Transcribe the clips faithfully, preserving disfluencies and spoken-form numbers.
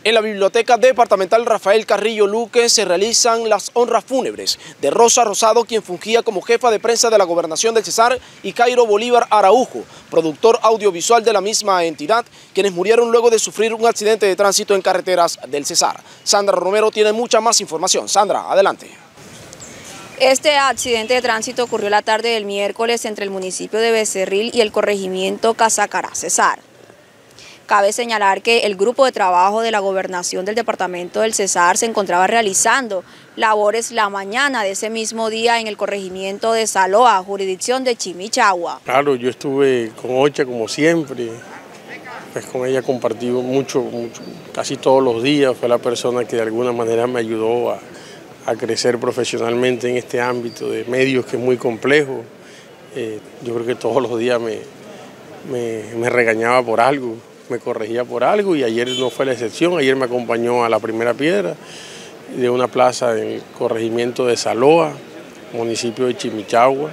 En la Biblioteca Departamental Rafael Carrillo Luque se realizan las honras fúnebres de Rosa Rosado, quien fungía como jefa de prensa de la Gobernación del Cesar, y Cairo Bolívar Araujo, productor audiovisual de la misma entidad, quienes murieron luego de sufrir un accidente de tránsito en carreteras del Cesar. Sandra Romero tiene mucha más información. Sandra, adelante. Este accidente de tránsito ocurrió la tarde del miércoles entre el municipio de Becerril y el corregimiento Casacará, Cesar. Cabe señalar que el grupo de trabajo de la Gobernación del Departamento del Cesar se encontraba realizando labores la mañana de ese mismo día en el corregimiento de Saloa, jurisdicción de Chimichagua. Claro, yo estuve con Ocha como siempre, pues con ella compartí mucho, mucho, casi todos los días. Fue la persona que de alguna manera me ayudó a, a crecer profesionalmente en este ámbito de medios que es muy complejo. Eh, yo creo que todos los días me, me, me regañaba por algo, me corregía por algo, y ayer no fue la excepción. Ayer me acompañó a la primera piedra de una plaza en el corregimiento de Saloa, municipio de Chimichagua,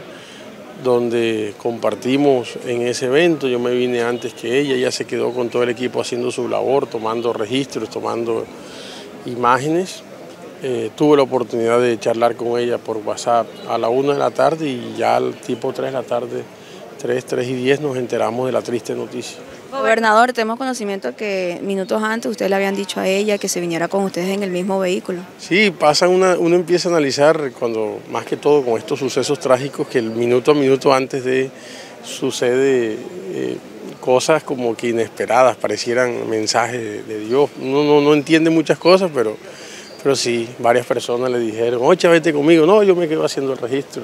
donde compartimos en ese evento. Yo me vine antes que ella, ella se quedó con todo el equipo haciendo su labor, tomando registros, tomando imágenes. Eh, tuve la oportunidad de charlar con ella por WhatsApp a la una de la tarde, y ya al tipo tres de la tarde, tres, tres y diez, nos enteramos de la triste noticia. Gobernador, tenemos conocimiento que minutos antes ustedes le habían dicho a ella que se viniera con ustedes en el mismo vehículo. Sí, pasa una, uno empieza a analizar, cuando más que todo con estos sucesos trágicos, que el minuto a minuto antes de sucede eh, cosas como que inesperadas, parecieran mensajes de, de Dios. Uno no, no entiende muchas cosas, pero, pero sí, varias personas le dijeron, oye, vete conmigo. No, yo me quedo haciendo el registro.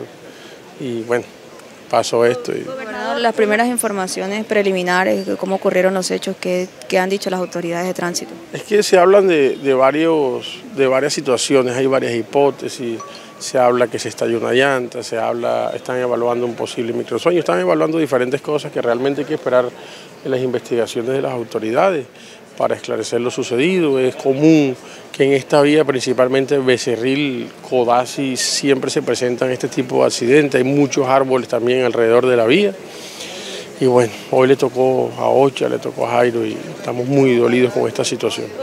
Y bueno, pasó esto. Y... Gobernador, las primeras informaciones preliminares, cómo ocurrieron los hechos, ¿qué, qué han dicho las autoridades de tránsito? Es que se hablan de, de, varios, de varias situaciones, hay varias hipótesis. Se habla que se estalló una llanta, se habla, están evaluando un posible microsueño, están evaluando diferentes cosas que realmente hay que esperar en las investigaciones de las autoridades para esclarecer lo sucedido. Es común que en esta vía, principalmente Becerril, Codazzi, siempre se presentan este tipo de accidentes. Hay muchos árboles también alrededor de la vía. Y bueno, hoy le tocó a Ocha, le tocó a Jairo, y estamos muy dolidos con esta situación.